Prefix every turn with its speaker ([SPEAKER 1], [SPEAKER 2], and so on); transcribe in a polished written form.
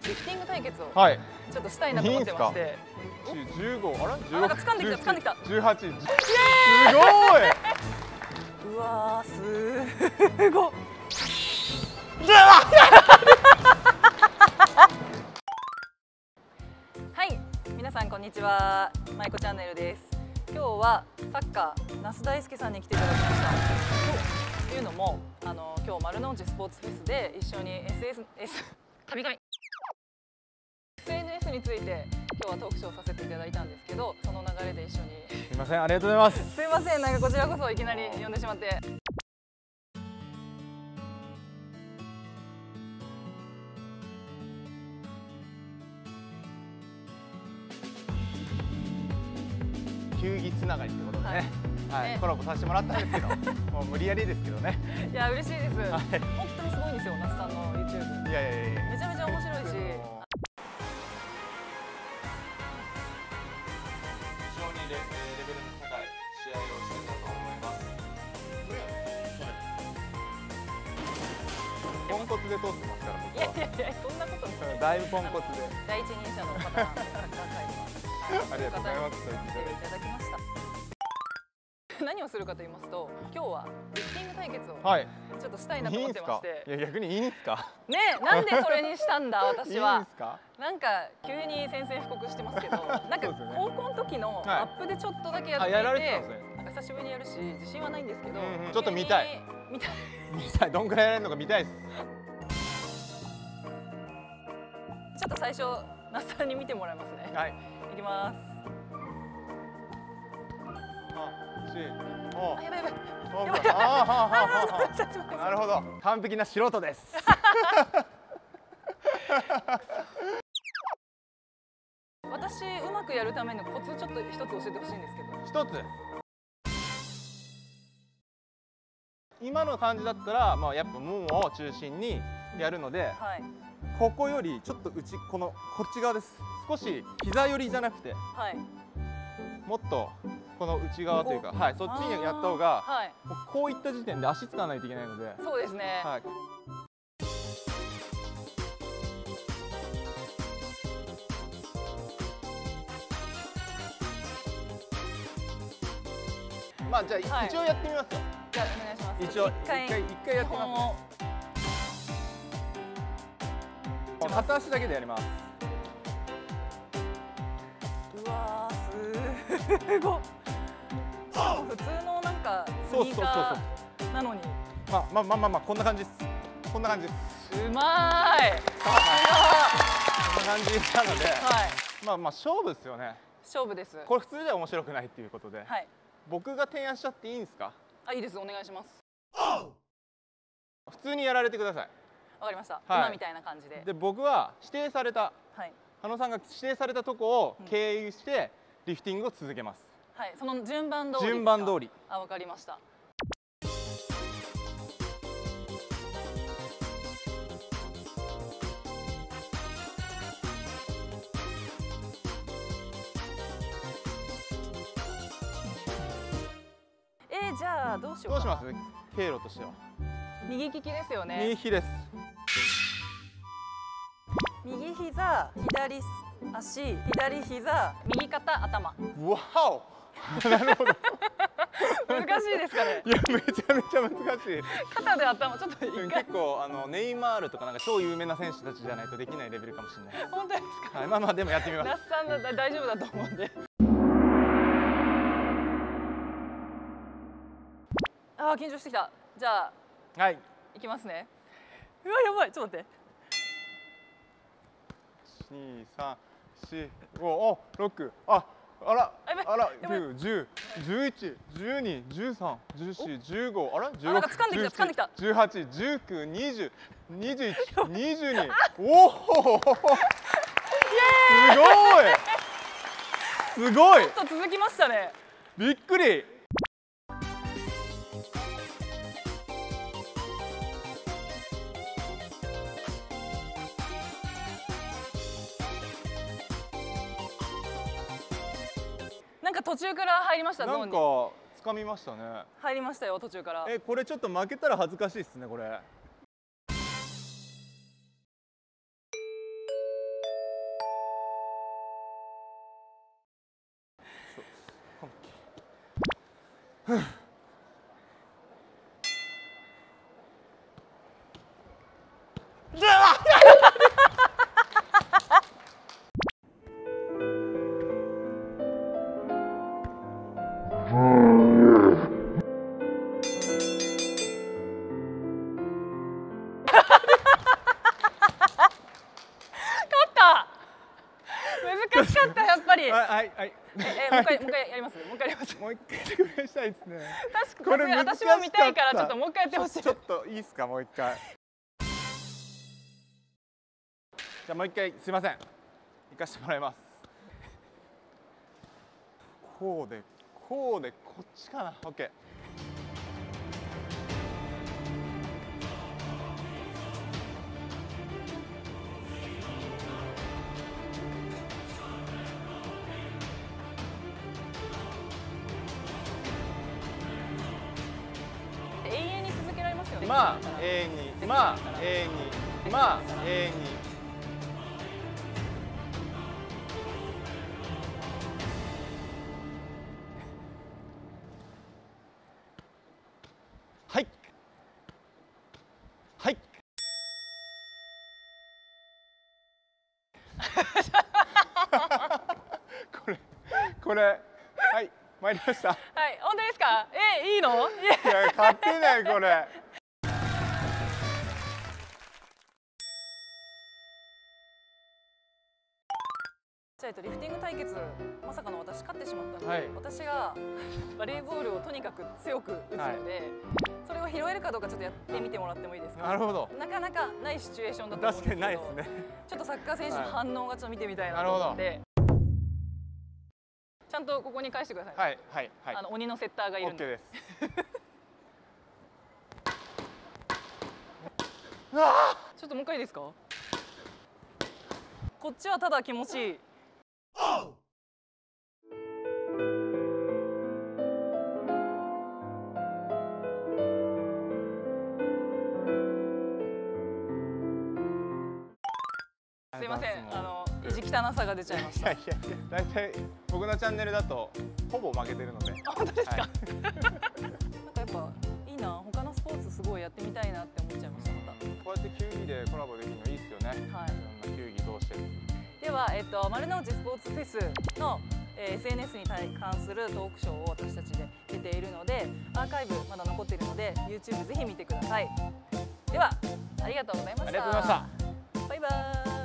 [SPEAKER 1] リフティング対決を
[SPEAKER 2] はい。
[SPEAKER 1] ちょっとしたいなと思ってまして。
[SPEAKER 2] 15、あれ？
[SPEAKER 1] なんか掴んできた掴んできた。
[SPEAKER 2] 18、すごい。
[SPEAKER 1] うわー、すご。はい、皆さんこんにちは。まいこチャンネルです。今日はサッカー那須大輔さんに来ていただきました。というのも今日丸の内スポーツフェスで一緒に SNS について今日はトークショーさせていただいたんですけど、その流れで一緒に
[SPEAKER 2] すみません、ありがとうございます。
[SPEAKER 1] すいません、なんかこちらこそいきなり呼んでしまって。
[SPEAKER 2] 球技つながりってことでね、はい、コラボさせてもらったんですけど、もう無理やりですけどね。
[SPEAKER 1] いや嬉しいです。本当にすごいんですよ、那須さんの YouTube。
[SPEAKER 2] いやいやいや、
[SPEAKER 1] めちゃめちゃ面白いし。
[SPEAKER 3] 非常にレベルの高い試合をしてたと思います。
[SPEAKER 2] ポンコツで通ってますから僕は。
[SPEAKER 1] いやいやいや、そんなことない。
[SPEAKER 2] だいぶポンコツで。
[SPEAKER 1] 第一人者の方なんで、サッカー界の。
[SPEAKER 2] ありがとうございます。
[SPEAKER 1] 来ていただきました。何をするかと言いますと、今日はリフティング対決をちょっとしたいなと思ってまして。
[SPEAKER 2] いや逆にいいんですか。
[SPEAKER 1] ね、なんでそれにしたんだ私は。
[SPEAKER 2] いいんですか。
[SPEAKER 1] なんか急に宣戦布告してますけど、なんか高校の時のアップでちょっとだけやっていて、なんか久しぶりにやるし自信はないんですけど、
[SPEAKER 2] ちょっと見たい。見たい。どんくらいやれるのか見たいです。
[SPEAKER 1] ちょっと最初那須さんに見てもらいますね。はい。いきます。
[SPEAKER 2] あ、
[SPEAKER 1] やばいやばい。
[SPEAKER 2] なるほど。完璧な素人です。
[SPEAKER 1] 私うまくやるためのコツちょっと一つ教えてほしいんですけ
[SPEAKER 2] 一
[SPEAKER 1] ど。
[SPEAKER 2] つ。今の感じだったら、まあやっぱももを中心にやるので、ここよりちょっとこっち側です。少し膝寄りじゃなくて、もっとこの内側というか、はい、そっちにやった方が、こういった時点で足使わないといけないので。
[SPEAKER 1] そうですね。はい。
[SPEAKER 2] まあじゃあ一応やってみますよ。
[SPEAKER 1] じゃあお願いします。
[SPEAKER 2] 一回やってみます。片足だけでやります。
[SPEAKER 1] うわー、すごい。普通のなんかスニーカーなのに。
[SPEAKER 2] まあこんな感じです。こんな感じです。
[SPEAKER 1] うまーい。
[SPEAKER 2] こんな感じなので、まあ勝負ですよね。
[SPEAKER 1] 勝負です。
[SPEAKER 2] これ普通じゃ面白くないっていうことで、僕が提案しちゃっていいんですか？
[SPEAKER 1] あ、いいです。お願いします。
[SPEAKER 2] 普通にやられてください。
[SPEAKER 1] わかりました。今みたいな感じで。
[SPEAKER 2] で、僕は指定された、羽野さんが指定されたとこを経由してリフティングを続けます。はい、
[SPEAKER 1] その順番通り。
[SPEAKER 2] 順番通り。
[SPEAKER 1] あ、わかりました。じゃあどうしようかな。
[SPEAKER 2] どうします？経路としては。
[SPEAKER 1] 右利きですよね。
[SPEAKER 2] 右利きです。
[SPEAKER 1] 右膝、左足、左膝、右肩、頭。
[SPEAKER 2] わお。なるほど。
[SPEAKER 1] 難しいですかね。
[SPEAKER 2] いやめちゃめちゃ難しい。
[SPEAKER 1] 肩で頭ちょっと
[SPEAKER 2] 結構ネイマールとかなんか超有名な選手たちじゃないとできないレベルかもしれない。
[SPEAKER 1] 本当ですか。
[SPEAKER 2] はい、まあでもやってみます。
[SPEAKER 1] 那須さんだったら大丈夫だと思うんで。あー緊張してきた。じゃあはいいきますね。うわやばい、ちょっと待って。
[SPEAKER 2] 2、3、4、5、お、6、あら9、10、11、12、13、14、15、あら16、17、18、19、20、21、22。おお。すごい。ちょ
[SPEAKER 1] っと続きましたね。
[SPEAKER 2] びっくり。
[SPEAKER 1] なんか途中から入りました。
[SPEAKER 2] なんか掴みましたね。
[SPEAKER 1] 入りましたよ途中から。
[SPEAKER 2] これちょっと負けたら恥ずかしいですねこれ。
[SPEAKER 1] 難しかったやっぱり。
[SPEAKER 2] はいはい。
[SPEAKER 1] もう一回やります。もう一回やります。
[SPEAKER 2] もう一回やってくれしたいですね。
[SPEAKER 1] 確かに私も見たいからちょっともう一回やってほしい。
[SPEAKER 2] ちょっといいですかもう一回。じゃあもう一回すいません。行かしてもらいます。こうでこうでこっちかな。オッケー。まあ永遠にまあ永遠にまあ永遠にはいはいこれはい参りました。
[SPEAKER 1] はい本当ですか。いいの？
[SPEAKER 2] いや勝てないこれ。
[SPEAKER 1] じゃあリフティング対決まさかの私勝ってしまったので、私がバレーボールをとにかく強く打つので、それを拾えるかどうかちょっとやってみてもらってもいいですか。
[SPEAKER 2] なるほど。
[SPEAKER 1] なかなかないシチュエーションだと思うんですけど、確かにないですね。ちょっとサッカー選手の反応がちょっと見てみたいなと思って、ちゃんとここに返してください。
[SPEAKER 2] はいはいはい。
[SPEAKER 1] 鬼のセッターがいるんで。
[SPEAKER 2] OK です。
[SPEAKER 1] ちょっともう一回いいですか。こっちはただ気持ちいい。すいません、意地汚さが出ちゃいました。
[SPEAKER 2] いやいやいや、だいたい僕のチャンネルだとほぼ負けてるので。
[SPEAKER 1] 本当ですか。なんかやっぱいいな、他のスポーツすごいやってみたいなって思っちゃいました。また
[SPEAKER 2] こうやって球技でコラボできるのいいですよね。はい。いろんな球技通して。
[SPEAKER 1] では丸の内スポーツフェスのSNS に関するトークショーを私たちで出ているので、アーカイブまだ残っているので YouTube ぜひ見てください。ではありがとうございました。
[SPEAKER 2] ありがとうございました。
[SPEAKER 1] バイバーイ。